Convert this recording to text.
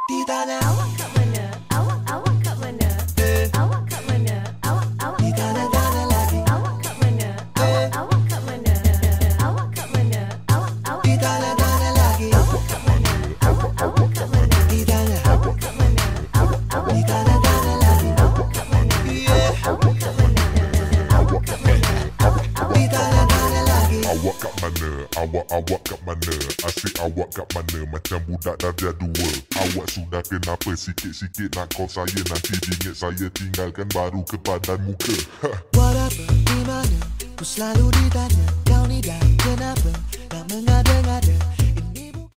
Di tanah Awak kat mana? Awak kat mana? Awak kat mana? Awak di tanah lagi. Awak kat mana? Awak kat mana? Awak kat mana? Awak Di tanah lagi. Awak kat mana? Awak kat mana? Di tanah Awak kat mana? Awak di tanah lagi. Awak kat mana? Yeah. Awak kat mana? Awak kat mana? Di tanah lagi. Awak kat mana? Awak kat mana? Asyik awak kat mana? Macam budak darjah dua. Awak sudah kenapa? Sikit-sikit nak call saya. Nanti bingit saya tinggalkan baru ke padan muka. What up, di mana? Ku selalu ditanya, kau ni dah kenapa? Tak mengada-ngada,